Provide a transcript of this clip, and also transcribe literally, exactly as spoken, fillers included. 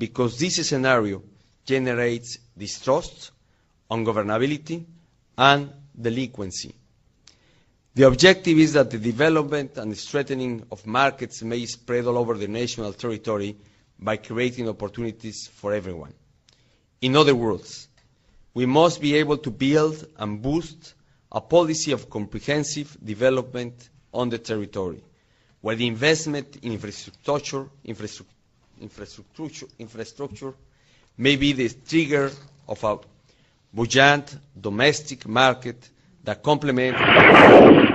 because this scenario generates distrust, ungovernability, and delinquency. The objective is that the development and strengthening of markets may spread all over the national territory by creating opportunities for everyone. In other words, we must be able to build and boost a policy of comprehensive development on the territory, where the investment in infrastructure, infrastructure, infrastructure, infrastructure may be the trigger of a buoyant domestic market that complements